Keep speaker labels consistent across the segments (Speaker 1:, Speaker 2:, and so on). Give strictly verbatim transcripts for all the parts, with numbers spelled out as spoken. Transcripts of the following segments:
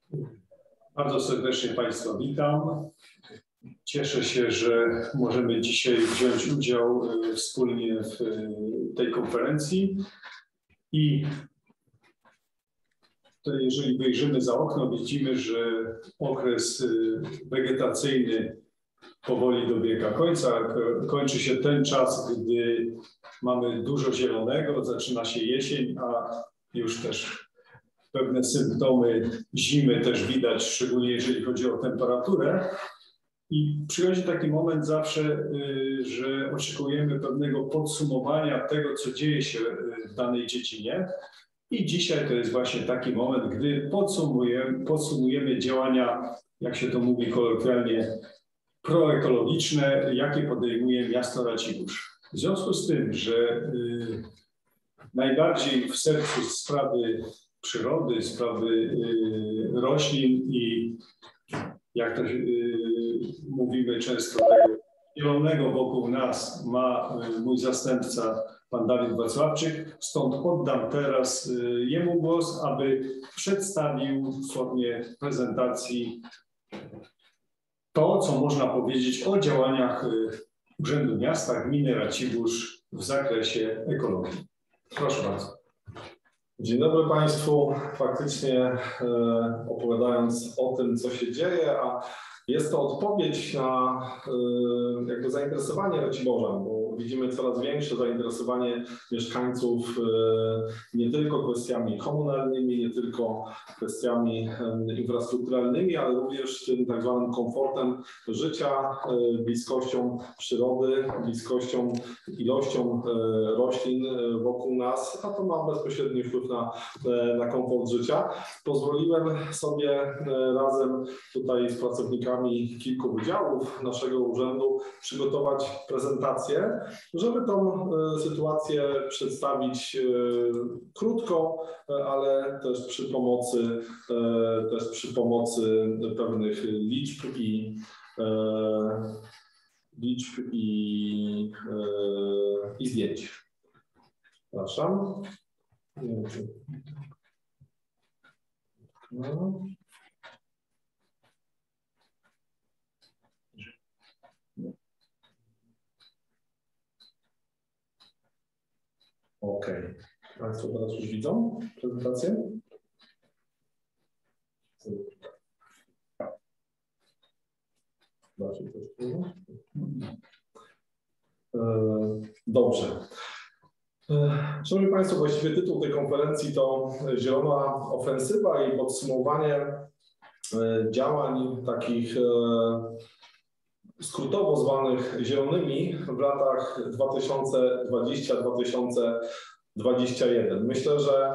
Speaker 1: Bardzo serdecznie Państwa witam. Cieszę się, że możemy dzisiaj wziąć udział wspólnie w tej konferencji. I to jeżeli wyjrzymy za okno, widzimy, że okres wegetacyjny powoli dobiega końca. Kończy się ten czas, gdy mamy dużo zielonego, zaczyna się jesień, a już też pewne symptomy zimy też widać, szczególnie jeżeli chodzi o temperaturę. I przychodzi taki moment zawsze, że oczekujemy pewnego podsumowania tego, co dzieje się w danej dziedzinie. I dzisiaj to jest właśnie taki moment, gdy podsumujemy, podsumujemy działania, jak się to mówi kolokwialnie, proekologiczne, jakie podejmuje miasto Racibórz. W związku z tym, że y, najbardziej w sercu sprawy przyrody, sprawy y, roślin i jak to y, mówimy często, tego zielonego wokół nas ma y, mój zastępca, pan Dawid Wacławczyk. Stąd oddam teraz y, jemu głos, aby przedstawił w formie prezentacji to, co można powiedzieć o działaniach Urzędu Miasta, Gminy Racibórz w zakresie ekologii. Proszę bardzo.
Speaker 2: Dzień dobry Państwu. Faktycznie e, opowiadając o tym, co się dzieje, a jest to odpowiedź na e, jakby zainteresowanie Raciborzan, bo widzimy coraz większe zainteresowanie mieszkańców e, nie tylko kwestiami komunalnymi, nie tylko kwestiami e, infrastrukturalnymi, ale również tym tak zwanym komfortem życia, e, bliskością przyrody, bliskością, ilością e, roślin wokół nas, a to ma bezpośredni wpływ na, na komfort życia. Pozwoliłem sobie e, razem tutaj z pracownikami kilku wydziałów naszego urzędu przygotować prezentację, żeby tą e, sytuację przedstawić e, krótko, e, ale też przy pomocy, e, też przy pomocy pewnych liczb i e, liczb i, e, i zdjęć. Przepraszam. No. Okej. Okay. Państwo teraz już widzą prezentację? Dobrze. Szanowni Państwo, właściwie tytuł tej konferencji to Zielona Ofensywa i podsumowanie działań takich skrótowo zwanych zielonymi w latach dwa tysiące dwudziestym do dwa tysiące dwudziestego pierwszego. Myślę, że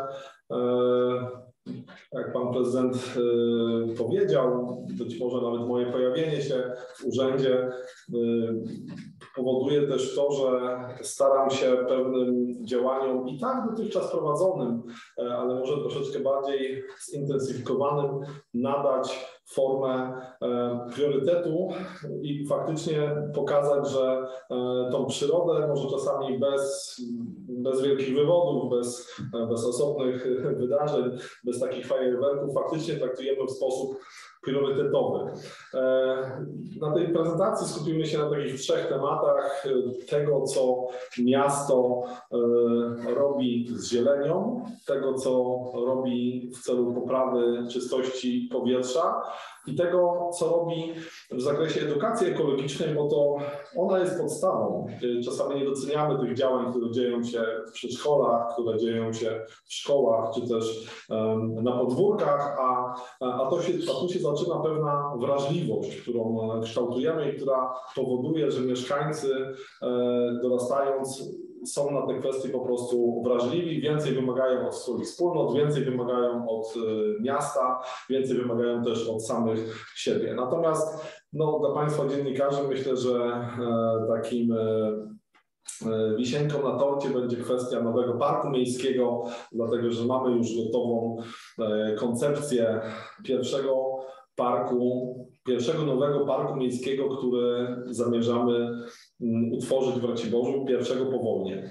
Speaker 2: jak Pan Prezydent powiedział, być może nawet moje pojawienie się w urzędzie powoduje też to, że staram się pewnym działaniom i tak dotychczas prowadzonym, ale może troszeczkę bardziej zintensyfikowanym, nadać formę priorytetu i faktycznie pokazać, że tą przyrodę może czasami bez, bez wielkich wywodów, bez, bez osobnych wydarzeń, bez takich fajerwerków faktycznie traktujemy w sposób priorytetowy. Na tej prezentacji skupimy się na takich trzech tematach tego, co miasto robi z zielenią, tego, co robi w celu poprawy czystości powietrza i tego, co robi w zakresie edukacji ekologicznej, bo to ona jest podstawą. Czasami nie doceniamy tych działań, które dzieją się w przedszkolach, które dzieją się w szkołach, czy też um, na podwórkach, a, a, to się, a tu się zaczyna pewna wrażliwość, którą kształtujemy i która powoduje, że mieszkańcy e, dorastając są na te kwestie po prostu wrażliwi, więcej wymagają od swoich wspólnot, więcej wymagają od y, miasta, więcej wymagają też od samych siebie. Natomiast no, dla Państwa dziennikarzy myślę, że e, takim e, wisienką na torcie będzie kwestia nowego parku miejskiego, dlatego że mamy już gotową e, koncepcję pierwszego parku, pierwszego nowego parku miejskiego, który zamierzamy utworzyć w Raciborzu, pierwszego po wojnie.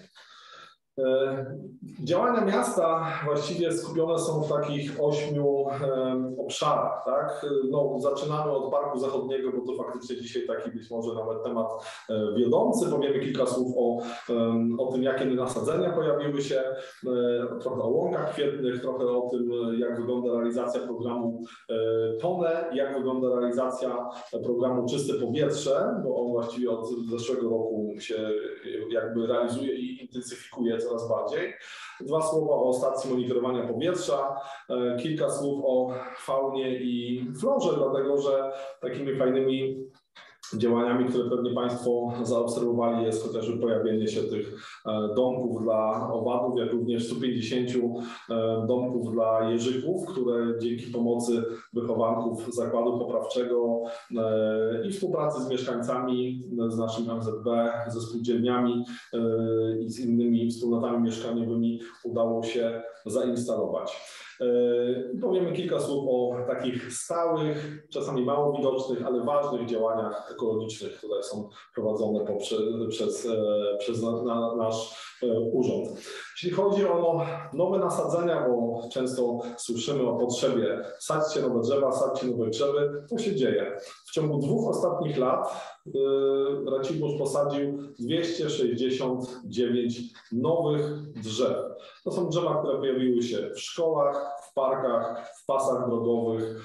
Speaker 2: Działania miasta właściwie skupione są w takich ośmiu obszarach, tak? No, zaczynamy od Parku Zachodniego, bo to faktycznie dzisiaj taki być może nawet temat wiodący. Powiemy kilka słów o, o tym, jakie nasadzenia pojawiły się, trochę o łąkach kwietnych, trochę o tym, jak wygląda realizacja programu PONE, jak wygląda realizacja programu Czyste Powietrze, bo on właściwie od zeszłego roku się jakby realizuje i intensyfikuje coraz bardziej. Dwa słowa o stacji monitorowania powietrza, kilka słów o faunie i florze, dlatego że takimi fajnymi działaniami, które pewnie Państwo zaobserwowali, jest chociażby pojawienie się tych domków dla owadów, jak również stu pięćdziesięciu domków dla jeżyków, które dzięki pomocy wychowanków zakładu poprawczego i współpracy z mieszkańcami, z naszym M Z B, ze spółdzielniami i z innymi wspólnotami mieszkaniowymi udało się zainstalować. Powiemy kilka słów o takich stałych, czasami mało widocznych, ale ważnych działaniach ekologicznych, które są prowadzone poprzez, przez, przez na, na nasz urząd. Jeśli chodzi o nowe nasadzenia, bo często słyszymy o potrzebie sadźcie nowe drzewa, sadźcie nowe drzewy, to się dzieje. W ciągu dwóch ostatnich lat Racibórz posadził dwieście sześćdziesiąt dziewięć nowych drzew. To są drzewa, które pojawiły się w szkołach, w parkach, w pasach drogowych,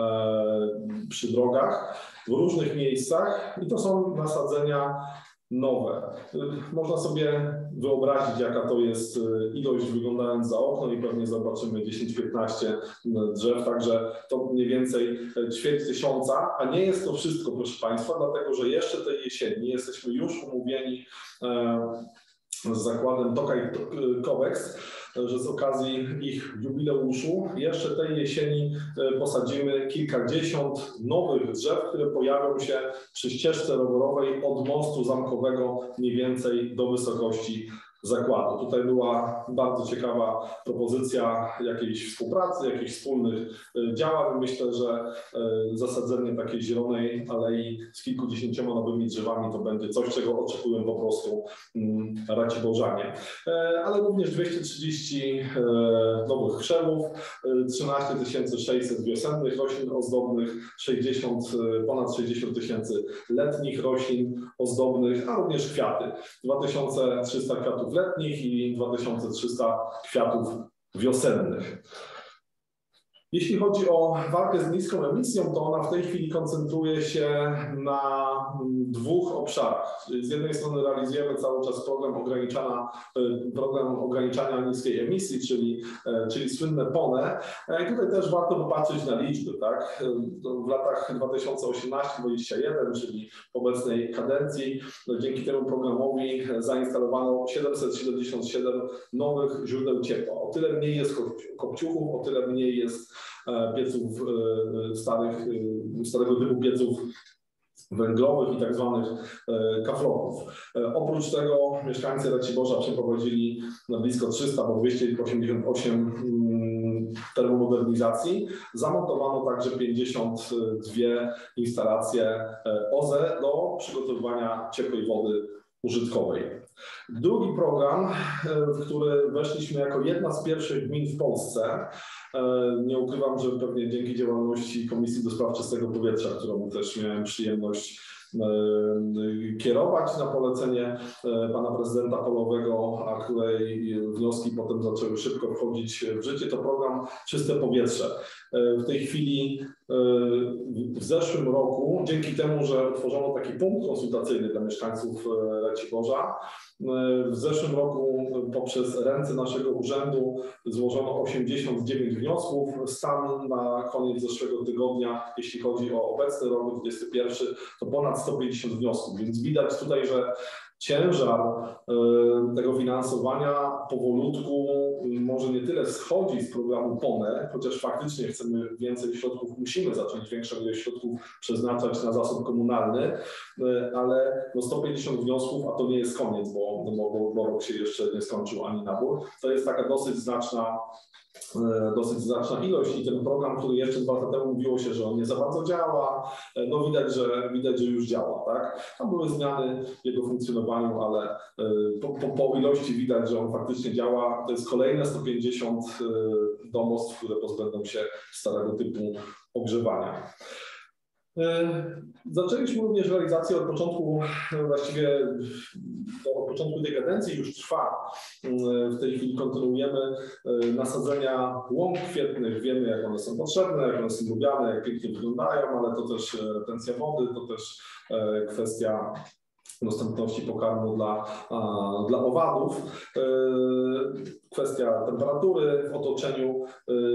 Speaker 2: przy drogach, w różnych miejscach i to są nasadzenia nowe. Można sobie wyobrazić, jaka to jest ilość, wyglądając za okno i pewnie zobaczymy dziesięć piętnaście drzew, także to mniej więcej ćwierć tysiąca, a nie jest to wszystko, proszę Państwa, dlatego że jeszcze tej jesieni jesteśmy już umówieni z zakładem Tokaj Covex, że z okazji ich jubileuszu jeszcze tej jesieni posadzimy kilkadziesiąt nowych drzew, które pojawią się przy ścieżce rowerowej od mostu zamkowego mniej więcej do wysokości zakładu. Tutaj była bardzo ciekawa propozycja jakiejś współpracy, jakichś wspólnych działań. Myślę, że zasadzenie takiej zielonej alei z kilkudziesięcioma nowymi drzewami to będzie coś, czego oczekują po prostu Raciborzanie. Ale również dwieście trzydzieści nowych krzewów, trzynaście tysięcy sześćset wiosennych roślin ozdobnych, sześćdziesiąt, ponad sześćdziesiąt tysięcy letnich roślin ozdobnych, a również kwiaty. dwa tysiące trzysta kwiatów letnich i dwa tysiące trzysta kwiatów wiosennych. Jeśli chodzi o walkę z niską emisją, to ona w tej chwili koncentruje się na dwóch obszarach. Z jednej strony realizujemy cały czas program, ograniczania, program ograniczania niskiej emisji, czyli, czyli słynne PONE. I tutaj też warto popatrzeć na liczby. Tak? W latach dwa tysiące osiemnasty do dwa tysiące dwudziestego pierwszego, czyli w obecnej kadencji, dzięki temu programowi zainstalowano siedemset siedemdziesiąt siedem nowych źródeł ciepła. O tyle mniej jest kopciuchów, o tyle mniej jest pieców starych, starego typu pieców węglowych i tak zwanych kafloków. Oprócz tego mieszkańcy Raciborza przeprowadzili na blisko trzysta, bo dwieście osiemdziesiąt osiem termomodernizacji. Zamontowano także pięćdziesiąt dwie instalacje O Z E do przygotowywania ciepłej wody użytkowej. Drugi program, w który weszliśmy jako jedna z pierwszych gmin w Polsce, nie ukrywam, że pewnie dzięki działalności Komisji do Spraw Czystego Powietrza, którą też miałem przyjemność kierować na polecenie pana prezydenta Polowego, a której wnioski potem zaczęły szybko wchodzić w życie, to program Czyste Powietrze. W tej chwili w zeszłym roku, dzięki temu, że otworzono taki punkt konsultacyjny dla mieszkańców Raciborza, w zeszłym roku poprzez ręce naszego urzędu złożono osiemdziesiąt dziewięć wniosków. Stan na koniec zeszłego tygodnia, jeśli chodzi o obecny rok dwudziesty pierwszy, to ponad sto pięćdziesiąt wniosków, więc widać tutaj, że ciężar tego finansowania powolutku może nie tyle schodzi z programu PONE, chociaż faktycznie chcemy więcej środków, musimy zacząć większą ilość środków przeznaczać na zasób komunalny, ale no sto pięćdziesiąt wniosków, a to nie jest koniec, bo, bo, bo rok się jeszcze nie skończył ani nabór. To jest taka dosyć znaczna dosyć znaczna ilość i ten program, który jeszcze dwa lata temu mówiło się, że on nie za bardzo działa, no widać, że widać, że już działa, tak? Tam były zmiany w jego funkcjonowaniu, ale po, po, po ilości widać, że on faktycznie działa. To jest kolejne sto pięćdziesiąt domostw, które pozbędą się starego typu ogrzewania. Zaczęliśmy również realizację od początku, właściwie od początku tej kadencji już trwa. W tej chwili kontynuujemy nasadzenia łąk kwietnych. Wiemy, jak one są potrzebne, jak one są lubiane, jak pięknie wyglądają, ale to też retencja wody, to też kwestia dostępności pokarmu dla, dla owadów, kwestia temperatury w otoczeniu.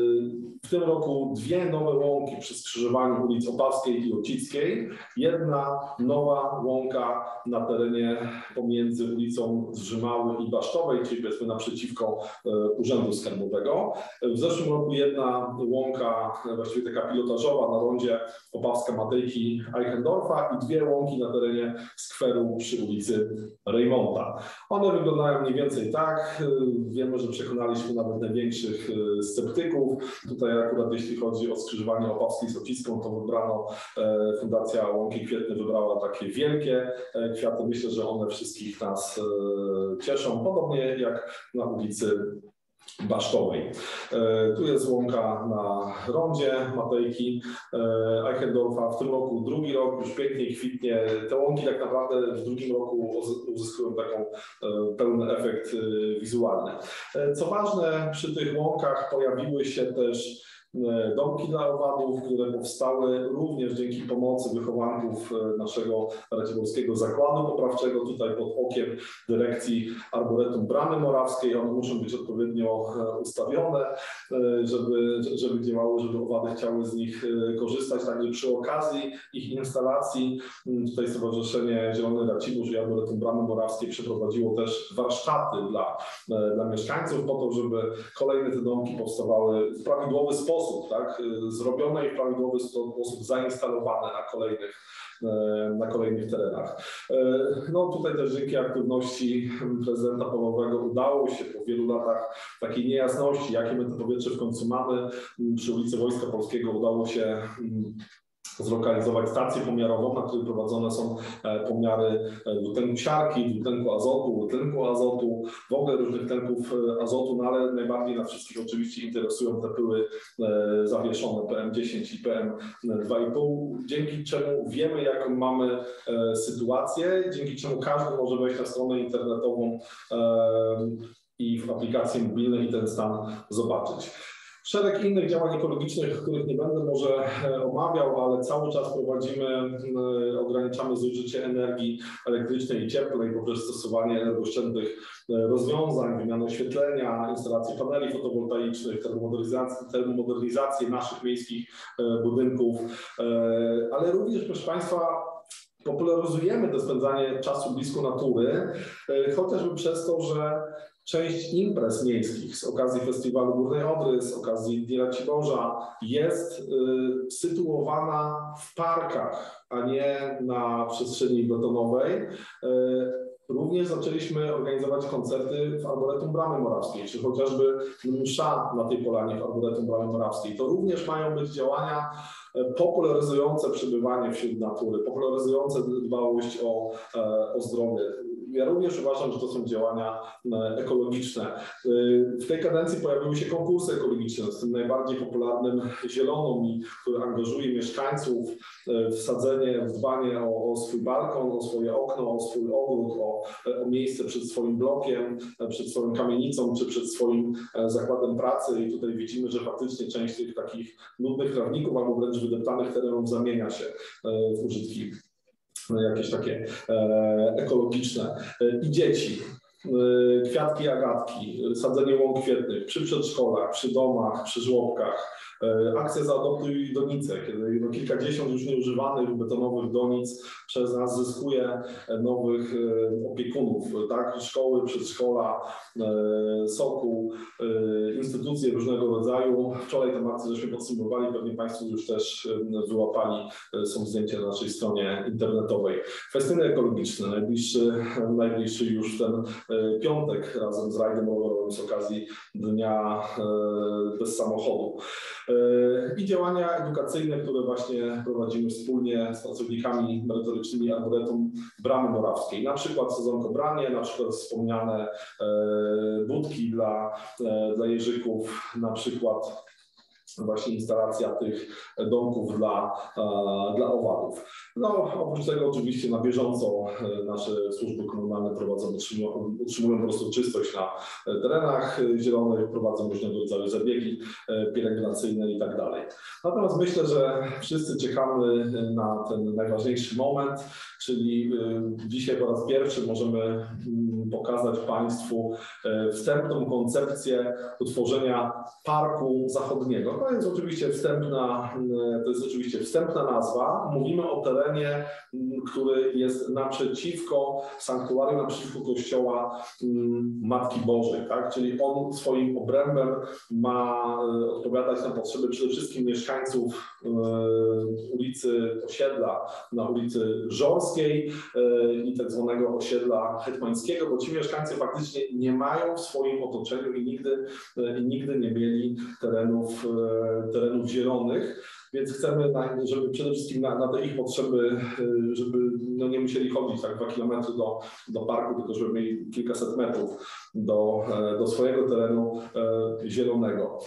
Speaker 2: W tym roku dwie nowe łąki przy skrzyżowaniu ulic Opawskiej i Łocickiej. Jedna nowa łąka na terenie pomiędzy ulicą Zrzymały i Basztowej, czyli powiedzmy naprzeciwko Urzędu Skarbowego. W zeszłym roku jedna łąka, właściwie taka pilotażowa na rondzie Opawska-Matejki Eichendorfa i dwie łąki na terenie skweru przy ulicy Rejmonta. One wyglądają mniej więcej tak. Wiemy, że przekonaliśmy nawet największych sceptyków. Tutaj akurat jeśli chodzi o skrzyżowanie Opawskiej z Łocicką, to wybrano, Fundacja Łąki Kwietne wybrała takie wielkie kwiaty. Myślę, że one wszystkich nas cieszą, podobnie jak na ulicy Basztowej. Tu jest łąka na rondzie Matejki Eichendorfa. W tym roku drugi rok już pięknie kwitnie. Te łąki tak naprawdę w drugim roku uzyskują taką pełny efekt wizualny. Co ważne, przy tych łąkach pojawiły się też domki dla owadów, które powstały również dzięki pomocy wychowanków naszego Raciborskiego Zakładu Poprawczego, tutaj pod okiem dyrekcji Arboretum Bramy Morawskiej. One muszą być odpowiednio ustawione, żeby, żeby działały, żeby owady chciały z nich korzystać. Także przy okazji ich instalacji tutaj Stowarzyszenie Zielony Racibórz i Arboretum Bramy Morawskiej przeprowadziło też warsztaty dla, dla mieszkańców po to, żeby kolejne te domki powstawały w prawidłowy sposób. Tak, zrobione i w prawidłowy sposób zainstalowane na kolejnych, na kolejnych terenach. No tutaj też dzięki aktywności prezydenta Pawłowego udało się po wielu latach takiej niejasności, jakie my to powietrze w końcu mamy, przy ulicy Wojska Polskiego udało się zlokalizować stację pomiarową, na której prowadzone są pomiary dwutlenku siarki, dwutlenku azotu, dwutlenku azotu, w ogóle różnych tlenków azotu, no ale najbardziej nas wszystkich oczywiście interesują te pyły zawieszone P M dziesięć i P M dwa i pół, dzięki czemu wiemy, jaką mamy sytuację, dzięki czemu każdy może wejść na stronę internetową i w aplikacji mobilnej i ten stan zobaczyć. Szereg innych działań ekologicznych, których nie będę może omawiał, ale cały czas prowadzimy, ograniczamy zużycie energii elektrycznej i cieplnej poprzez stosowanie energooszczędnych rozwiązań, wymianę oświetlenia, instalację paneli fotowoltaicznych, termomodernizację, termomodernizację naszych miejskich budynków, ale również, proszę Państwa, popularyzujemy to spędzanie czasu blisko natury, chociażby przez to, że część imprez miejskich z okazji Festiwalu Górnej Odry, z okazji Dni Raciborza jest y, sytuowana w parkach, a nie na przestrzeni betonowej. Y, Również zaczęliśmy organizować koncerty w Arboretum Bramy Morawskiej, czy chociażby msza na tej polanie w Arboretum Bramy Morawskiej. To również mają być działania popularyzujące przebywanie wśród natury, popularyzujące dbałość o, o zdrowie. Ja również uważam, że to są działania ekologiczne. W tej kadencji pojawiły się konkursy ekologiczne, z tym najbardziej popularnym Zieloną, który angażuje mieszkańców w sadzenie, w dbanie o, o swój balkon, o swoje okno, o swój ogród, o, o miejsce przed swoim blokiem, przed swoją kamienicą, czy przed swoim zakładem pracy. I tutaj widzimy, że faktycznie część tych takich nudnych trawników albo wręcz wydeptanych terenów zamienia się w użytki jakieś takie e, ekologiczne. E, I dzieci, e, kwiatki, agatki, sadzenie łąk kwietnych przy przedszkolach, przy domach, przy żłobkach, Akcja Zaadoptuj Donicę, kiedy no kilkadziesiąt już nieużywanych betonowych donic przez nas zyskuje nowych opiekunów, tak? Szkoły, przedszkola, soku, instytucje różnego rodzaju. Wczoraj tę akcję żeśmy podsumowali, pewnie Państwo już też wyłapali, są zdjęcia na naszej stronie internetowej. Festyny ekologiczne, najbliższy, najbliższy już ten piątek razem z rajdem rowerowym z okazji Dnia Bez Samochodu. I działania edukacyjne, które właśnie prowadzimy wspólnie z pracownikami merytorycznymi Arboretum Bramy Morawskiej. Na przykład sezonko branie, na przykład wspomniane budki dla, dla jeżyków, na przykład właśnie instalacja tych domków dla, dla owadów. No, oprócz tego oczywiście na bieżąco nasze służby komunalne prowadzą, utrzymują, utrzymują po prostu czystość na terenach zielonych, prowadzą różnego rodzaju zabiegi pielęgnacyjne i tak dalej. Natomiast myślę, że wszyscy czekamy na ten najważniejszy moment, czyli dzisiaj po raz pierwszy możemy pokazać Państwu wstępną koncepcję utworzenia Parku Zachodniego. To jest oczywiście wstępna, to jest oczywiście wstępna nazwa. Mówimy o terenie, który jest naprzeciwko sanktuarium, naprzeciwko kościoła Matki Bożej, tak? Czyli on swoim obrębem ma odpowiadać na potrzeby przede wszystkim mieszkańców ulicy Osiedla, na ulicy Żorskiej i tak zwanego osiedla hetmańskiego, bo ci mieszkańcy faktycznie nie mają w swoim otoczeniu i nigdy, i nigdy nie mieli terenów, terenów zielonych, więc chcemy, żeby przede wszystkim na, na te ich potrzeby, żeby no nie musieli chodzić tak dwa kilometry do, do parku, tylko żeby mieli kilkaset metrów do, do swojego terenu zielonego.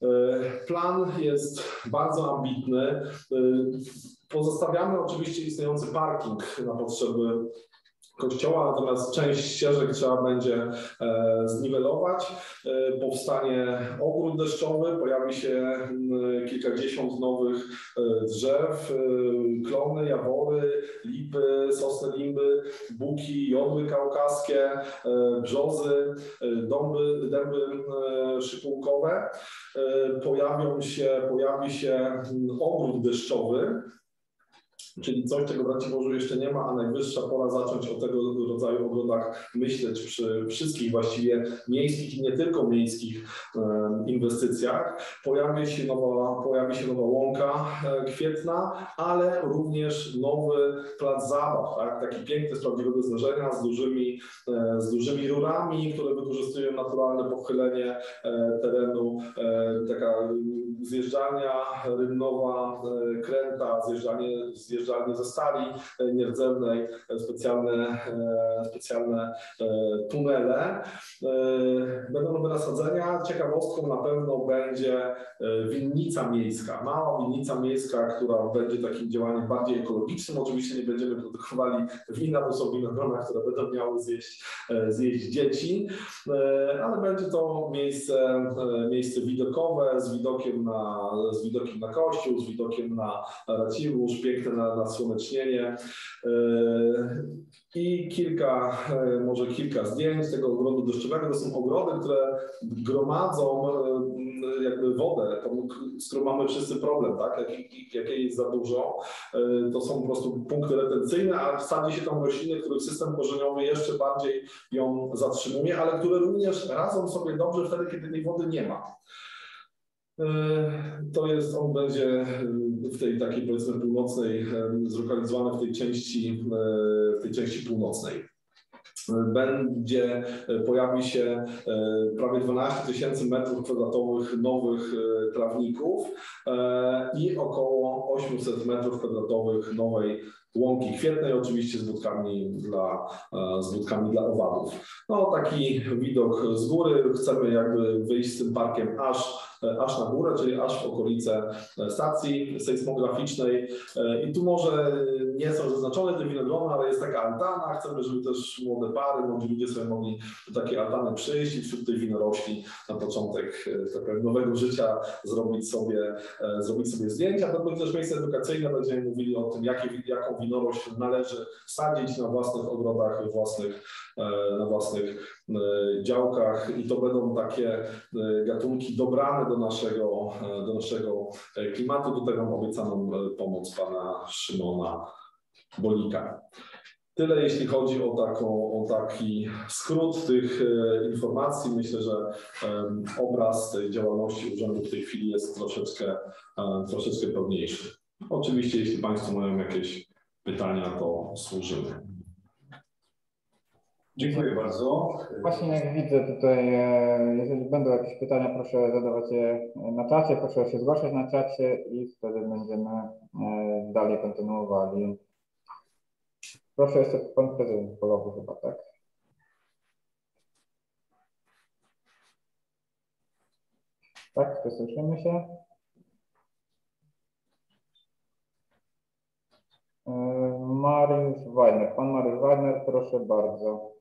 Speaker 2: Plan jest bardzo ambitny. Pozostawiamy oczywiście istniejący parking na potrzeby kościoła, natomiast część ścieżek trzeba będzie e, zniwelować. E, powstanie ogród deszczowy, pojawi się e, kilkadziesiąt nowych e, drzew, e, klony, jawory, lipy, sosny limby, buki, jodły kaukaskie, e, brzozy, e, dąby, dęby e, szypułkowe. E, pojawią się, pojawi się ogród deszczowy, czyli coś, czego w Raciborzu jeszcze nie ma, a najwyższa pora zacząć o tego rodzaju ogrodach myśleć przy wszystkich właściwie miejskich i nie tylko miejskich e, inwestycjach. Pojawi się nowa, pojawi się nowa łąka e, kwietna, ale również nowy plac zabaw, tak? Taki piękny z prawdziwego zdarzenia z dużymi, e, z dużymi rurami, które wykorzystują naturalne pochylenie e, terenu, e, taka zjeżdżalnia rynnowa, e, kręta, zjeżdżanie, zjeżdżanie ze stali nierdzewnej, specjalne, specjalne tunele. Będą nowe nasadzenia. Ciekawostką na pewno będzie winnica miejska. Mała winnica miejska, która będzie takim działaniem bardziej ekologicznym. Oczywiście nie będziemy produkowali wina, bo są winogrona, które będą miały zjeść, zjeść dzieci, ale będzie to miejsce, miejsce widokowe z widokiem na, z widokiem na kościół, z widokiem na Racibórz, piękne na na słonecznienie i kilka, może kilka zdjęć tego ogrodu deszczowego. To są ogrody, które gromadzą jakby wodę, z którą mamy wszyscy problem, tak? Jak, jakiej jest za dużo. To są po prostu punkty retencyjne, a wsadzi się tam rośliny, których system korzeniowy jeszcze bardziej ją zatrzymuje, ale które również radzą sobie dobrze wtedy, kiedy tej wody nie ma. To jest, on będzie w tej takiej powiedzmy północnej, zlokalizowany w tej części, w tej części północnej. Będzie, pojawi się prawie dwanaście tysięcy metrów kwadratowych nowych trawników i około osiemset metrów kwadratowych nowej łąki kwietnej, oczywiście z budkami dla, z budkami dla owadów. No taki widok z góry, chcemy jakby wyjść z tym parkiem aż aż na górę, czyli aż w okolice stacji sejsmograficznej. I tu może nie są zaznaczone te winogrona, ale jest taka altana. Chcemy, żeby też młode pary, młodzi ludzie sobie mogli do takiej altany przyjść i wśród tej winorośli na początek tak nowego życia zrobić sobie, zrobić sobie zdjęcia. To będzie też miejsce edukacyjne, będziemy mówili o tym, jakie, jaką winorośl należy sadzić na własnych ogrodach, własnych, na własnych działkach i to będą takie gatunki dobrane do naszego, do naszego klimatu. Tutaj mam obiecaną pomoc pana Szymona Bolika. Tyle jeśli chodzi o, taką, o taki skrót tych e, informacji. Myślę, że e, obraz tej działalności urzędu w tej chwili jest troszeczkę, e, troszeczkę pełniejszy. Oczywiście jeśli Państwo mają jakieś pytania, to służymy.
Speaker 1: Dziękuję bardzo.
Speaker 3: Właśnie jak widzę tutaj, jeżeli będą jakieś pytania, proszę zadawać je na czacie, proszę się zgłaszać na czacie i wtedy będziemy dalej kontynuowali. Proszę jeszcze pan prezydent Polowy chyba, tak? Tak, to słyszymy się. Mariusz Wajner. Pan Mariusz Wajner, proszę bardzo.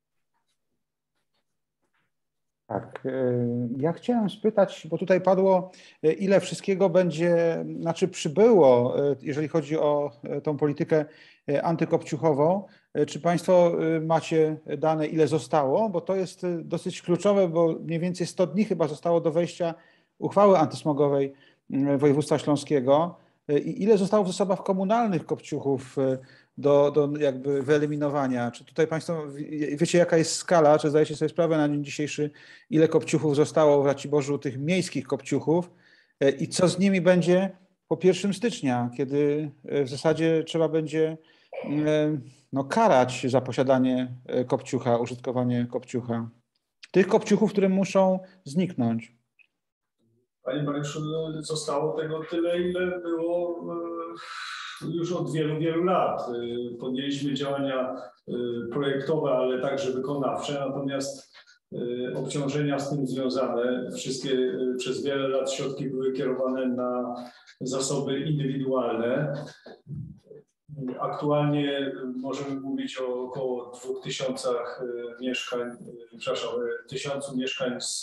Speaker 4: Tak, ja chciałem spytać, bo tutaj padło, ile wszystkiego będzie, znaczy przybyło, jeżeli chodzi o tą politykę antykopciuchową. Czy Państwo macie dane, ile zostało? Bo to jest dosyć kluczowe, bo mniej więcej sto dni chyba zostało do wejścia uchwały antysmogowej województwa śląskiego. I ile zostało w zasobach komunalnych kopciuchów do, do jakby wyeliminowania? Czy tutaj Państwo wiecie, jaka jest skala, czy zdajecie sobie sprawę na dzień dzisiejszy, ile kopciuchów zostało w Raciborzu, tych miejskich kopciuchów i co z nimi będzie po pierwszego stycznia, kiedy w zasadzie trzeba będzie no, karać za posiadanie kopciucha, użytkowanie kopciucha. Tych kopciuchów, które muszą zniknąć.
Speaker 1: Panie Mariuszu, zostało tego tyle, ile było już od wielu, wielu lat. Podjęliśmy działania projektowe, ale także wykonawcze, natomiast obciążenia z tym związane, wszystkie przez wiele lat środki były kierowane na zasoby indywidualne. Aktualnie możemy mówić o około dwóch tysiącach mieszkań, przepraszam, tysiącu mieszkań z,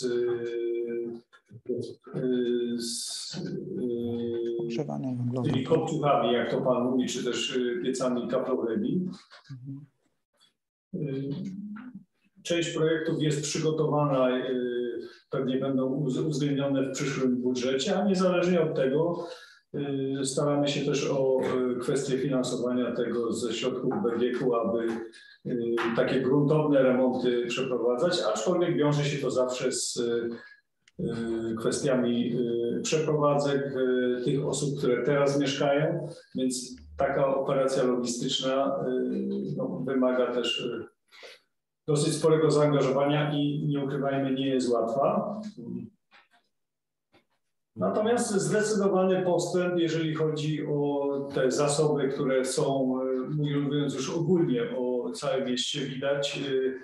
Speaker 1: z tymi kopciuchami, jak to Pan mówi, czy też piecami kaplowymi. Część projektów jest przygotowana, pewnie będą uwzględnione w przyszłym budżecie, a niezależnie od tego staramy się też o kwestię finansowania tego ze środków B G K-u, aby takie gruntowne remonty przeprowadzać, aczkolwiek wiąże się to zawsze z kwestiami przeprowadzek tych osób, które teraz mieszkają, więc taka operacja logistyczna no, wymaga też dosyć sporego zaangażowania i nie ukrywajmy, nie jest łatwa. Natomiast zdecydowany postęp, jeżeli chodzi o te zasoby, które są, mówiąc już ogólnie o całym mieście, widać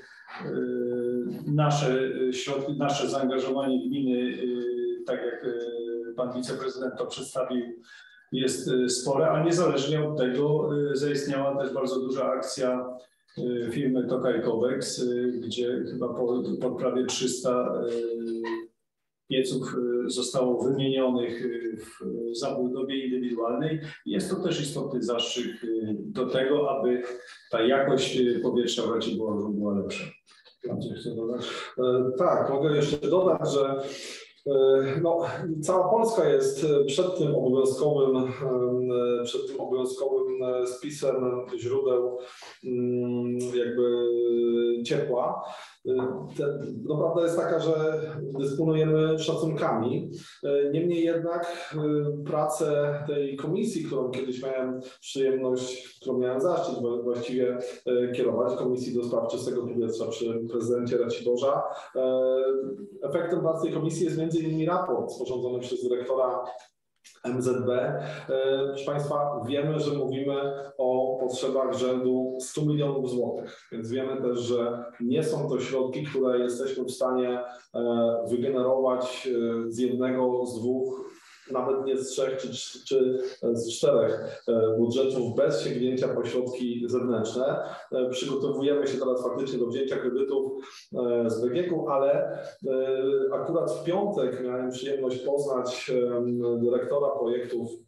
Speaker 1: nasze środki, nasze zaangażowanie gminy, tak jak pan wiceprezydent to przedstawił, jest spore, a niezależnie od tego zaistniała też bardzo duża akcja firmy Tokaj Kowex, gdzie chyba po, po prawie trzysta pieców zostało wymienionych w zabudowie indywidualnej. Jest to też istotny zastrzyk do tego, aby ta jakość powietrza w Raciborzu była lepsza. Andrzej, chcę dodać?
Speaker 2: Tak, mogę jeszcze dodać, że no, cała Polska jest przed tym obowiązkowym, przed tym obowiązkowym spisem źródeł jakby ciepła. No, prawda jest taka, że dysponujemy szacunkami. Niemniej jednak pracę tej komisji, którą kiedyś miałem przyjemność, którą miałem zaszczyt właściwie kierować, Komisji do Spraw Czystego Powietrza przy prezydencie Raciborza. Efektem pracy tej komisji jest między innymi raport sporządzony przez dyrektora M Z B. Proszę Państwa, wiemy, że mówimy o potrzebach rzędu stu milionów złotych, więc wiemy też, że nie są to środki, które jesteśmy w stanie wygenerować z jednego, z dwóch, nawet nie z trzech czy, czy z czterech budżetów bez sięgnięcia po środki zewnętrzne. Przygotowujemy się teraz faktycznie do wzięcia kredytów z B G K-u, ale akurat w piątek miałem przyjemność poznać dyrektora projektów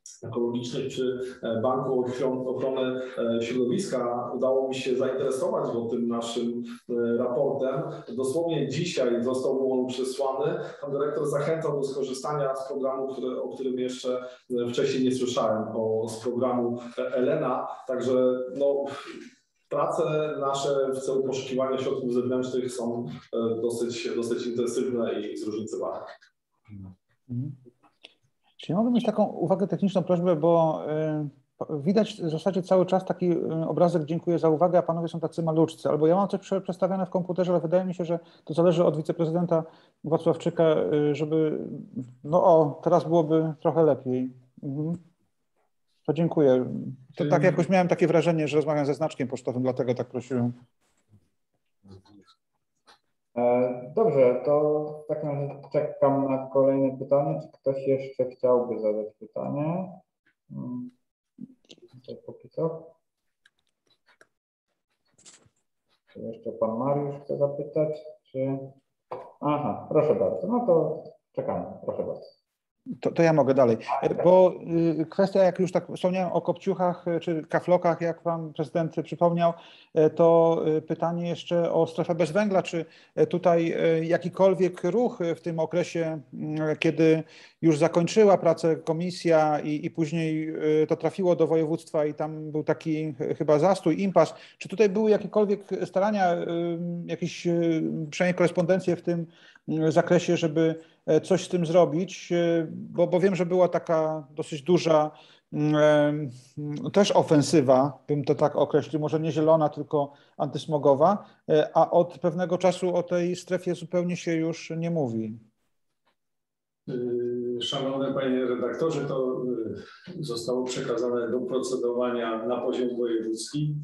Speaker 2: ekologicznych czy Banku Ochrony Środowiska udało mi się zainteresować go tym naszym raportem. Dosłownie dzisiaj został mu on przesłany. Pan dyrektor zachęcał do skorzystania z programu, który, o którym jeszcze wcześniej nie słyszałem, o, z programu Elena. Także no, prace nasze w celu poszukiwania środków zewnętrznych są dosyć, dosyć intensywne i zróżnicowane.
Speaker 4: Mhm. Czy mogę mieć taką uwagę techniczną, prośbę, bo y, widać w zasadzie cały czas taki obrazek, dziękuję za uwagę, a panowie są tacy maluczcy. Albo ja mam coś przestawione w komputerze, ale wydaje mi się, że to zależy od wiceprezydenta Wacławczyka, y, żeby, no o, teraz byłoby trochę lepiej. Mhm. To dziękuję. To tak jakoś miałem takie wrażenie, że rozmawiam ze znaczkiem pocztowym, dlatego tak prosiłem.
Speaker 3: Dobrze, to w takim razie czekam na kolejne pytanie. Czy ktoś jeszcze chciałby zadać pytanie? Póki co. Czy jeszcze pan Mariusz chce zapytać? Czy... Aha, proszę bardzo. No to czekamy. Proszę bardzo.
Speaker 4: To, to ja mogę dalej, bo kwestia, jak już tak wspomniałem o kopciuchach czy kaflokach, jak pan prezydent przypomniał, to pytanie jeszcze o strefę bez węgla, czy tutaj jakikolwiek ruch w tym okresie, kiedy już zakończyła pracę komisja i, i później to trafiło do województwa i tam był taki chyba zastój, impas, czy tutaj były jakiekolwiek starania, jakieś przynajmniej korespondencje w tym zakresie, żeby coś z tym zrobić, bo, bo wiem, że była taka dosyć duża też ofensywa, bym to tak określił, może nie zielona, tylko antysmogowa, a od pewnego czasu o tej strefie zupełnie się już nie mówi.
Speaker 1: Szanowny panie redaktorze, to zostało przekazane do procedowania na poziom wojewódzki.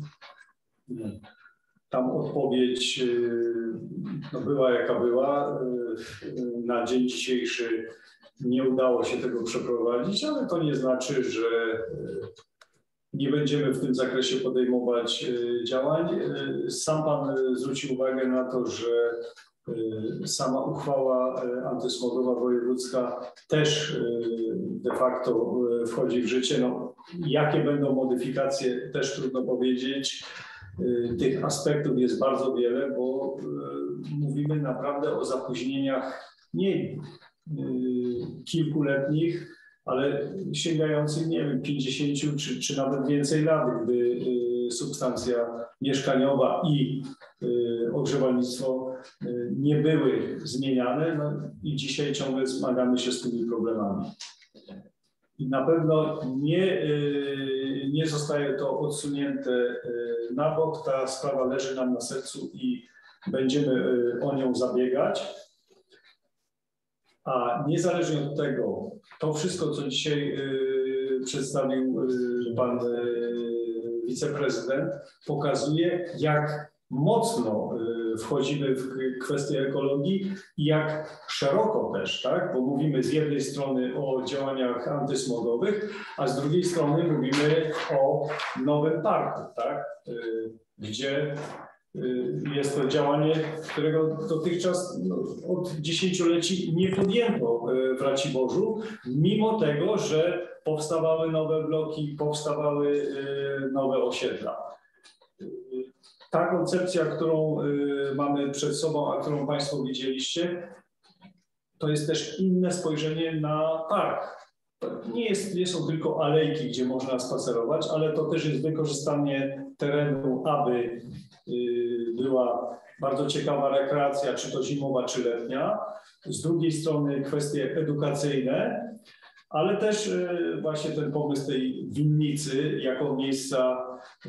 Speaker 1: Tam odpowiedź no, była jaka była. Na dzień dzisiejszy nie udało się tego przeprowadzić, ale to nie znaczy, że nie będziemy w tym zakresie podejmować działań. Sam pan zwrócił uwagę na to, że sama uchwała antysmogowa wojewódzka też de facto wchodzi w życie. No, jakie będą modyfikacje, też trudno powiedzieć. Tych aspektów jest bardzo wiele, bo mówimy naprawdę o zapóźnieniach nie kilkuletnich, ale sięgających, nie wiem, pięćdziesięciu czy, czy nawet więcej lat, gdy substancja mieszkaniowa i ogrzewalnictwo nie były zmieniane, no i dzisiaj ciągle zmagamy się z tymi problemami. I na pewno nie, nie zostaje to odsunięte na bok. Ta sprawa leży nam na sercu i będziemy o nią zabiegać. A niezależnie od tego, to wszystko, co dzisiaj przedstawił pan wiceprezydent, pokazuje, jak mocno wchodzimy w kwestię ekologii i jak szeroko też, tak? Bo mówimy z jednej strony o działaniach antysmogowych, a z drugiej strony mówimy o nowym parku, tak? Gdzie jest to działanie, którego dotychczas no, od dziesięcioleci nie podjęto w Raciborzu, mimo tego, że powstawały nowe bloki, powstawały nowe osiedla. Ta koncepcja, którą mamy przed sobą, a którą państwo widzieliście, to jest też inne spojrzenie na park. To nie, jest, nie są tylko alejki, gdzie można spacerować, ale to też jest wykorzystanie terenu, aby była bardzo ciekawa rekreacja, czy to zimowa, czy letnia. Z drugiej strony kwestie edukacyjne, ale też właśnie ten pomysł tej winnicy jako miejsca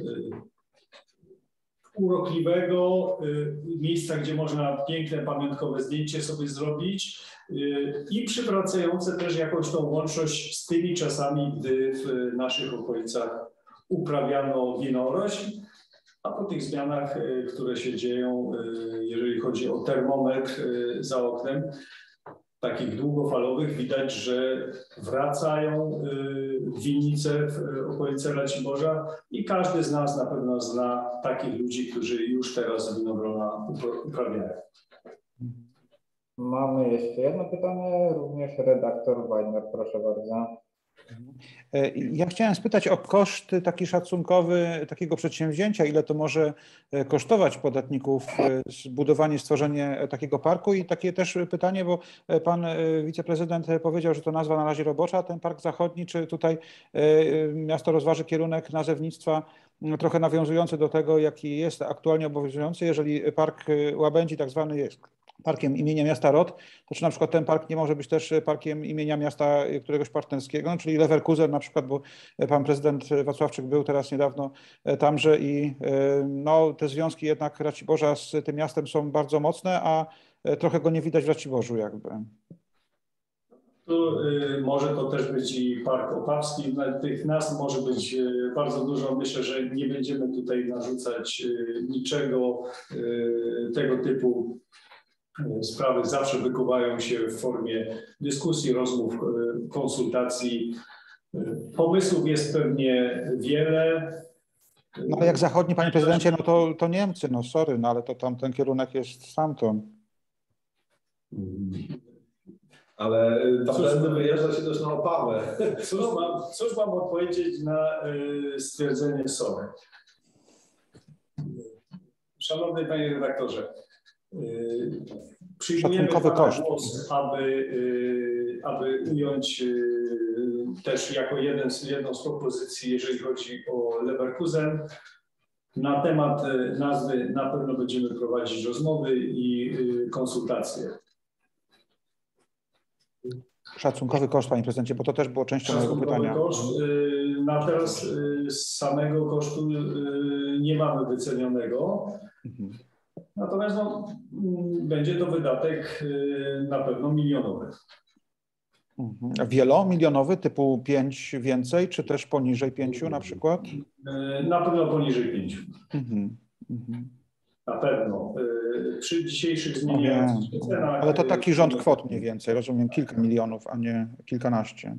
Speaker 1: urokliwego, miejsca, gdzie można piękne, pamiątkowe zdjęcie sobie zrobić i przywracające też jakąś tą łączność z tymi czasami, gdy w naszych okolicach uprawiano winorośl, a po tych zmianach, które się dzieją, jeżeli chodzi o termometr za oknem, takich długofalowych, widać, że wracają winnice w okolice Raciborza i każdy z nas na pewno zna takich ludzi, którzy już teraz winogrona uprawiają.
Speaker 3: Mamy jeszcze jedno pytanie, również redaktor Wajner, proszę bardzo.
Speaker 4: Ja chciałem spytać o koszt taki szacunkowy takiego przedsięwzięcia, ile to może kosztować podatników zbudowanie, stworzenie takiego parku i takie też pytanie, bo pan wiceprezydent powiedział, że to nazwa na razie robocza, ten park zachodni, czy tutaj miasto rozważy kierunek nazewnictwa trochę nawiązujący do tego, jaki jest aktualnie obowiązujący, jeżeli park Łabędzi tak zwany jest parkiem imienia miasta Roth, to czy na przykład ten park nie może być też parkiem imienia miasta któregoś partnerskiego, no, czyli Leverkusen na przykład, bo pan prezydent Wacławczyk był teraz niedawno tamże i no, te związki jednak Raciborza z tym miastem są bardzo mocne, a trochę go nie widać w Raciborzu jakby.
Speaker 1: Tu y, może to też być i Park Opawski, tych nazw może być y, bardzo dużo. Myślę, że nie będziemy tutaj narzucać y, niczego y, tego typu. Sprawy zawsze wykuwają się w formie dyskusji, rozmów, konsultacji. Pomysłów jest pewnie wiele.
Speaker 4: No ale jak zachodni, panie prezydencie, no to, to Niemcy, no sorry, no ale to tam ten kierunek jest stamtąd.
Speaker 2: Ale tamtędy wyjeżdża się też na Opawę.
Speaker 1: Cóż mam, cóż mam odpowiedzieć na y, stwierdzenie sorry? Szanowny panie redaktorze, y, przyjmujemy pana głos, aby, y, aby ująć y, też jako jeden z, jedną z propozycji, jeżeli chodzi o Leverkusen. Na temat y, nazwy na pewno będziemy prowadzić rozmowy i y, konsultacje.
Speaker 4: Szacunkowy koszt, panie prezydencie, bo to też było częścią mojego pytania.
Speaker 1: Koszt, y, na teraz y, samego kosztu y, nie mamy wycenionego. Mhm. Natomiast no, będzie to wydatek na pewno milionowy.
Speaker 4: Wielomilionowy, typu pięć więcej, czy też poniżej pięciu na przykład?
Speaker 1: Na pewno poniżej pięciu.
Speaker 4: Mhm. Mhm.
Speaker 1: Na pewno. Przy dzisiejszych zmieniających się cenach.
Speaker 4: Ale to taki rząd kwot mniej więcej, rozumiem, kilka milionów, a nie kilkanaście.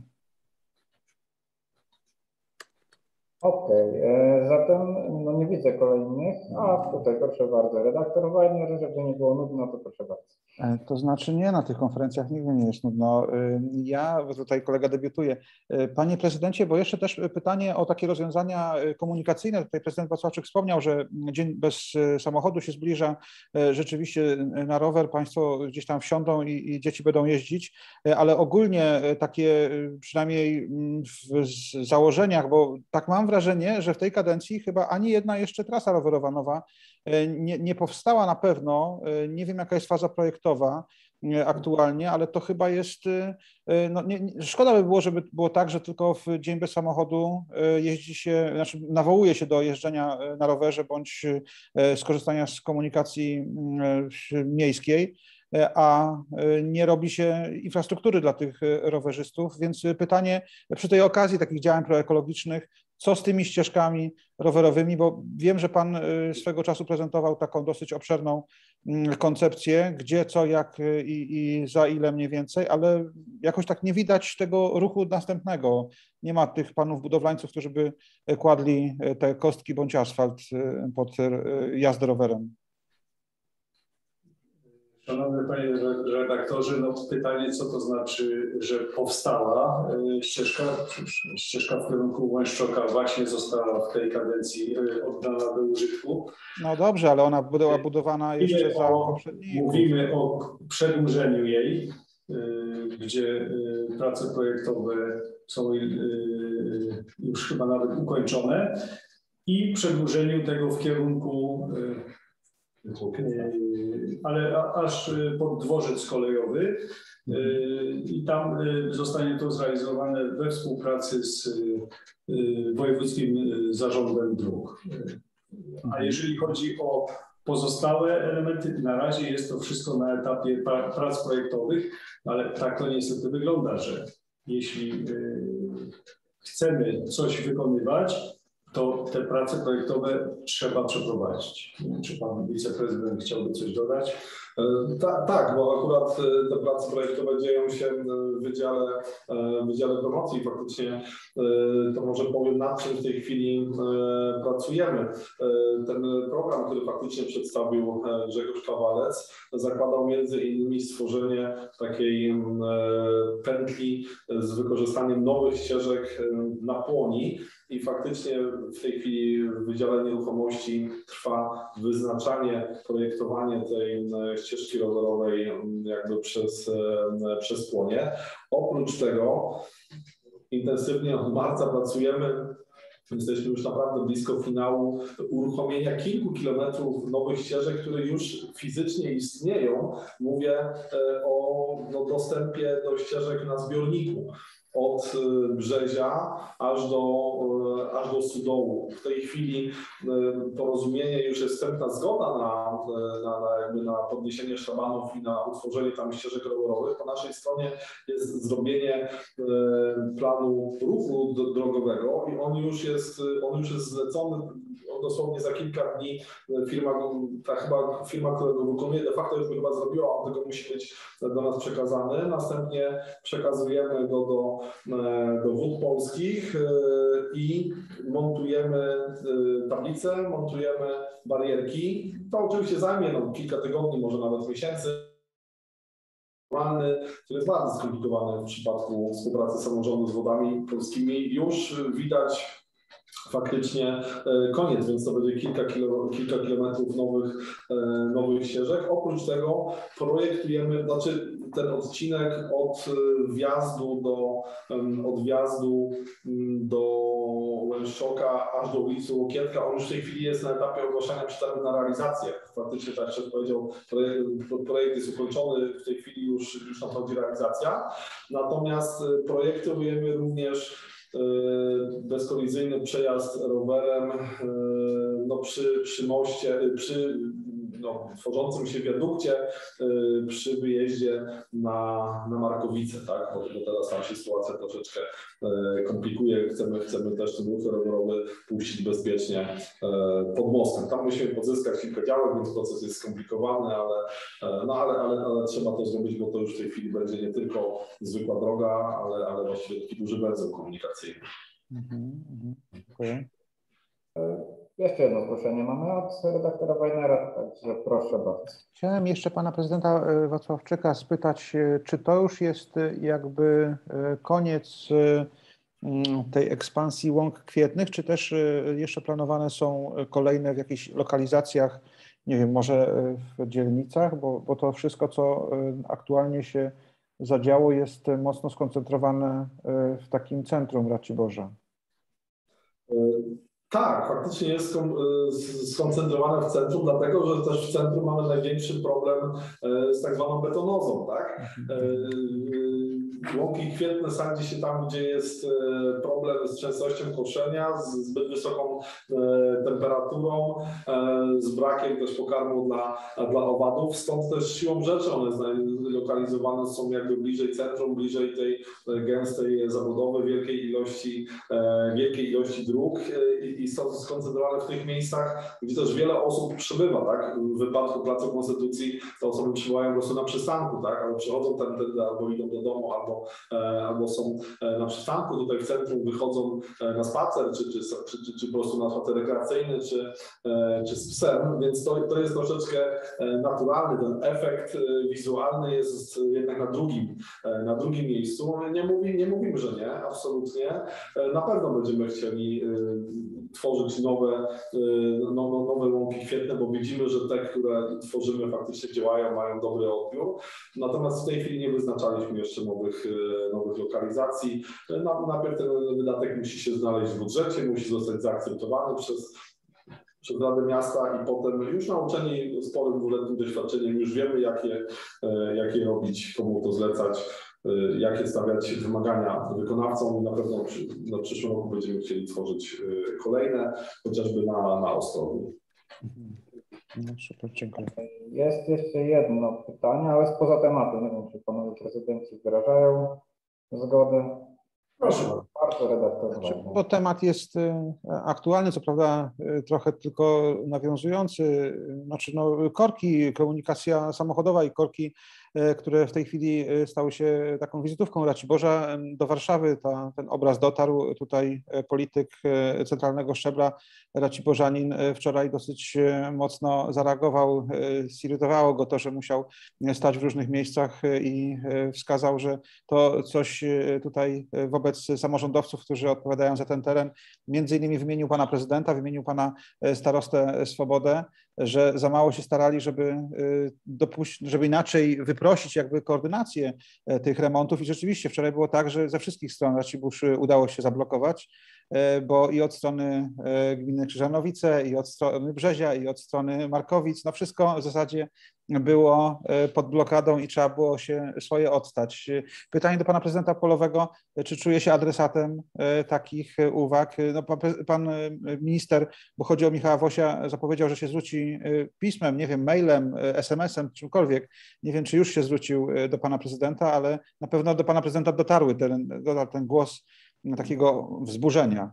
Speaker 3: Okej, okay. Zatem no nie widzę kolejnych, a tutaj proszę bardzo, redaktor Wajner, żeby nie było nudno, to proszę bardzo.
Speaker 4: To znaczy nie, na tych konferencjach nigdy nie jest nudno. Ja, tutaj kolega debiutuje. Panie prezydencie, bo jeszcze też pytanie o takie rozwiązania komunikacyjne. Tutaj prezydent Wacławczyk wspomniał, że dzień bez samochodu się zbliża. Rzeczywiście na rower państwo gdzieś tam wsiądą i, i dzieci będą jeździć, ale ogólnie takie przynajmniej w założeniach, bo tak mam wrażenie, że w tej kadencji chyba ani jedna jeszcze trasa rowerowa nowa nie, nie powstała na pewno. Nie wiem, jaka jest faza projektowa aktualnie, ale to chyba jest, no nie, nie, szkoda by było, żeby było tak, że tylko w dzień bez samochodu jeździ się, znaczy nawołuje się do jeżdżenia na rowerze bądź skorzystania z komunikacji miejskiej, a nie robi się infrastruktury dla tych rowerzystów, więc pytanie przy tej okazji takich działań proekologicznych, co z tymi ścieżkami rowerowymi, bo wiem, że pan swego czasu prezentował taką dosyć obszerną koncepcję, gdzie, co, jak i, i za ile mniej więcej, ale jakoś tak nie widać tego ruchu następnego. Nie ma tych panów budowlańców, którzy by kładli te kostki bądź asfalt pod jazdę rowerem.
Speaker 1: Szanowny panie redaktorze, no pytanie, co to znaczy, że powstała ścieżka, ścieżka w kierunku Łęszczoka właśnie została w tej kadencji oddana do użytku.
Speaker 4: No dobrze, ale ona była budowana jeszcze mówimy za poprzedniego.
Speaker 1: Mówimy o przedłużeniu jej, gdzie prace projektowe są już chyba nawet ukończone i przedłużeniu tego w kierunku ale aż pod dworzec kolejowy i tam zostanie to zrealizowane we współpracy z Wojewódzkim Zarządem Dróg. A jeżeli chodzi o pozostałe elementy, na razie jest to wszystko na etapie prac projektowych, ale tak to niestety wygląda, że jeśli chcemy coś wykonywać, to te prace projektowe trzeba przeprowadzić. Nie wiem, czy pan wiceprezydent chciałby coś dodać?
Speaker 2: Ta, tak, bo akurat te prace projektowe dzieją się w Wydziale, w Wydziale Promocji i faktycznie to może powiem, nad czym w tej chwili pracujemy. Ten program, który faktycznie przedstawił Grzegorz Kawalec, zakładał między innymi stworzenie takiej pętli z wykorzystaniem nowych ścieżek na Płoni. I faktycznie w tej chwili w Wydziale Nieruchomości trwa wyznaczanie, projektowanie tej ścieżki rowerowej jakby przez, przez Płonie. Oprócz tego intensywnie od marca pracujemy. Jesteśmy już naprawdę blisko finału uruchomienia kilku kilometrów nowych ścieżek, które już fizycznie istnieją. Mówię o no, dostępie do ścieżek na zbiorniku. Od Brzezia aż do, aż do Sudołu. W tej chwili porozumienie, już jest wstępna zgoda na, na, na, jakby na podniesienie szabanów i na utworzenie tam ścieżek rowerowych. Po naszej stronie jest zrobienie planu ruchu drogowego i on już jest, on już jest zlecony. Dosłownie za kilka dni firma, ta chyba firma, która go wykonuje, de facto już by chyba zrobiła, on tylko musi być do nas przekazany. Następnie przekazujemy go do, do Wód Polskich i montujemy tablice, montujemy barierki. To oczywiście zajmie no, kilka tygodni, może nawet miesięcy. Który jest bardzo skomplikowany w przypadku współpracy samorządu z Wodami Polskimi. Już widać faktycznie koniec, więc to będzie kilka, kilo, kilka kilometrów nowych, nowych ścieżek. Oprócz tego projektujemy, znaczy ten odcinek od wjazdu do, od wjazdu do Łęszczoka aż do ulicy Łokietka, on już w tej chwili jest na etapie ogłaszania przetargu na realizację. Faktycznie, tak jak powiedział, projekt, projekt jest ukończony, w tej chwili już, już nadchodzi realizacja. Natomiast projektujemy również bezkolizyjny przejazd rowerem no, przy, przy moście, przy no, tworzącym się wiadukcie przy wyjeździe na, na Markowice, tak? Bo, bo teraz tam się sytuacja troszeczkę komplikuje. Chcemy, chcemy też ten ruch rowerowy puścić bezpiecznie pod mostem. Tam musimy pozyskać kilka działek, więc proces jest skomplikowany, ale, no, ale, ale, ale trzeba to zrobić, bo to już w tej chwili będzie nie tylko zwykła droga, ale, ale właściwie taki duży węzeł komunikacyjny.
Speaker 4: Mhm, mhm. Dziękuję.
Speaker 3: Jeszcze jedno zgłoszenie mamy od redaktora Wajnera, także proszę bardzo.
Speaker 4: Chciałem jeszcze pana prezydenta Wacławczyka spytać, czy to już jest jakby koniec tej ekspansji łąk kwietnych, czy też jeszcze planowane są kolejne w jakichś lokalizacjach, nie wiem, może w dzielnicach, bo, bo to wszystko, co aktualnie się zadziało, jest mocno skoncentrowane w takim centrum Raciborza.
Speaker 2: Tak, faktycznie jest skoncentrowane w centrum, dlatego że też w centrum mamy największy problem z tak zwaną betonozą, tak? Łąki kwietne sadzi się tam, gdzie jest problem z częstością koszenia, z zbyt wysoką temperaturą, z brakiem też pokarmu dla, dla owadów. Stąd też siłą rzeczy one zlokalizowane są jakby bliżej centrum, bliżej tej gęstej zabudowy, wielkiej ilości, wielkiej ilości dróg i są skoncentrowane w tych miejscach, gdzie też wiele osób przybywa, tak? W wypadku Placu Konstytucji te osoby przybywają po prostu na przystanku, tak? Albo przychodzą tędy, albo idą do domu, albo, albo są na przystanku tutaj w centrum, wychodzą na spacer, czy, czy, czy, czy, czy po prostu na spacer rekreacyjny, czy, czy z psem, więc to, to jest troszeczkę naturalny, ten efekt wizualny jest jednak na drugim, na drugim miejscu. Nie, mówi, nie mówimy, że nie, absolutnie. Na pewno będziemy chcieli tworzyć nowe, no, no, nowe łąki kwietne, bo widzimy, że te, które tworzymy, faktycznie działają, mają dobry odbiór. Natomiast w tej chwili nie wyznaczaliśmy jeszcze nowych, nowych lokalizacji. Najpierw ten wydatek musi się znaleźć w budżecie, musi zostać zaakceptowany przez przez Radę Miasta i potem już nauczeni sporym dwuletnim doświadczeniem już wiemy, jakie, jakie robić, komu to zlecać, jakie stawiać wymagania wykonawcom i na pewno przy, na przyszłym roku będziemy chcieli tworzyć kolejne, chociażby na, na Ostrowiu.
Speaker 4: No, super, dziękuję.
Speaker 3: Jest jeszcze jedno pytanie, ale spoza tematu. Nie wiem, czy panowie prezydenci wyrażają zgodę.
Speaker 1: Proszę.
Speaker 3: Bardzo warto redaktować.
Speaker 4: Bo temat jest aktualny, co prawda trochę tylko nawiązujący, znaczy no, korki, komunikacja samochodowa i korki, które w tej chwili stały się taką wizytówką Raciborza. Do Warszawy ta, ten obraz dotarł. Tutaj polityk centralnego szczebla, raciborzanin, wczoraj dosyć mocno zareagował. Zirytowało go to, że musiał stać w różnych miejscach i wskazał, że to coś tutaj wobec samorządowców, którzy odpowiadają za ten teren, między innymi wymienił pana prezydenta, wymienił pana starostę Swobodę, że za mało się starali, żeby dopuścić, żeby inaczej wyprosić jakby koordynację tych remontów i rzeczywiście wczoraj było tak, że ze wszystkich stron Racibórz udało się zablokować, bo i od strony gminy Krzyżanowice, i od strony Brzezia, i od strony Markowic, no wszystko w zasadzie było pod blokadą i trzeba było się swoje odstać. Pytanie do pana prezydenta Polowego, czy czuje się adresatem takich uwag? No, pan, pan minister, bo chodzi o Michała Wosia, zapowiedział, że się zwróci pismem, nie wiem, mailem, es em esem, czymkolwiek. Nie wiem, czy już się zwrócił do pana prezydenta, ale na pewno do pana prezydenta dotarły ten, dotarł ten głos takiego wzburzenia.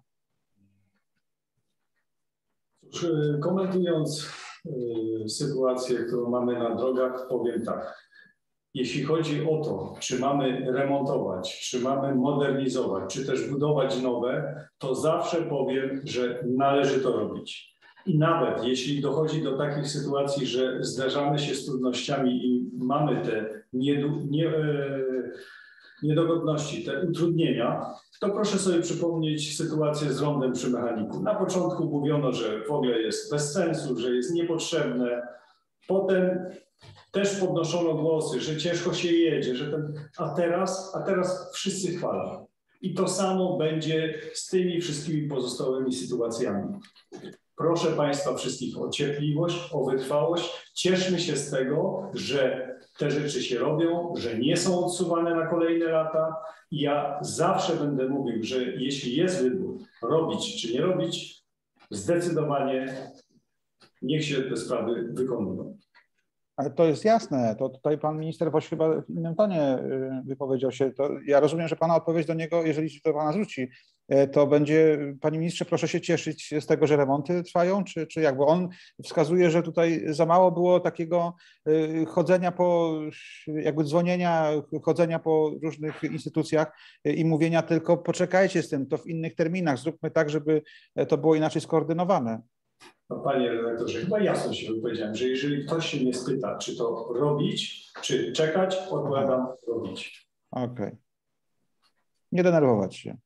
Speaker 1: Cóż, komentując y, sytuację, którą mamy na drogach, powiem tak. Jeśli chodzi o to, czy mamy remontować, czy mamy modernizować, czy też budować nowe, to zawsze powiem, że należy to robić. I nawet jeśli dochodzi do takich sytuacji, że zderzamy się z trudnościami i mamy te nie, nie, y, niedogodności, te utrudnienia, to proszę sobie przypomnieć sytuację z rondem przy mechaniku. Na początku mówiono, że w ogóle jest bez sensu, że jest niepotrzebne. Potem też podnoszono głosy, że ciężko się jedzie, że ten... a teraz, a teraz wszyscy chwalą. I to samo będzie z tymi wszystkimi pozostałymi sytuacjami. Proszę Państwa wszystkich o cierpliwość, o wytrwałość. Cieszmy się z tego, że te rzeczy się robią, że nie są odsuwane na kolejne lata. I ja zawsze będę mówił, że jeśli jest wybór robić czy nie robić, zdecydowanie niech się te sprawy wykonują.
Speaker 4: Ale to jest jasne, to tutaj pan minister Woś chyba w innym tonie wypowiedział się. To ja rozumiem, że pana odpowiedź do niego, jeżeli się do pana zwróci, to będzie, panie ministrze, proszę się cieszyć z tego, że remonty trwają, czy, czy jak? Bo on wskazuje, że tutaj za mało było takiego chodzenia po, jakby dzwonienia, chodzenia po różnych instytucjach i mówienia tylko poczekajcie z tym, to w innych terminach, zróbmy tak, żeby to było inaczej skoordynowane.
Speaker 1: No, panie redaktorze, chyba jasno się wypowiedziałem, że jeżeli ktoś się mnie spyta, czy to robić, czy czekać, odpowiadam robić.
Speaker 4: Okej. Okay. Nie denerwować się.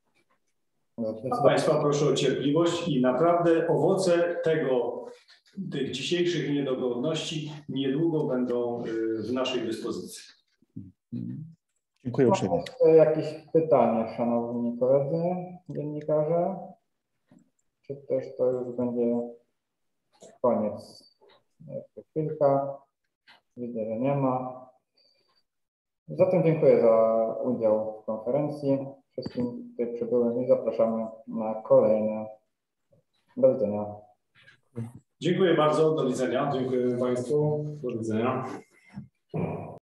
Speaker 1: A Państwa proszę o cierpliwość i naprawdę owoce tego, tych dzisiejszych niedogodności niedługo będą w naszej dyspozycji.
Speaker 4: Dziękuję uprzejmie.
Speaker 3: Jakieś pytania, szanowni koledzy dziennikarze? Czy też to już będzie koniec? Jeszcze chwilka. Widzę, że nie ma. Zatem dziękuję za udział w konferencji. Wszystkim tutaj przybyłym i zapraszamy na kolejne. Do widzenia.
Speaker 1: Dziękuję bardzo. Do widzenia.
Speaker 2: Dziękuję Państwu. Do widzenia.